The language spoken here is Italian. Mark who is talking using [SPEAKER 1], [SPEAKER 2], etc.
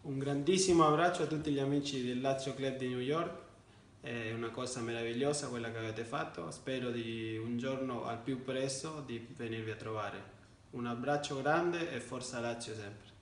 [SPEAKER 1] Un grandissimo abbraccio a tutti gli amici del Lazio Club di New York, è una cosa meravigliosa quella che avete fatto, spero di un giorno al più presto di venirvi a trovare. Un abbraccio grande e forza Lazio sempre.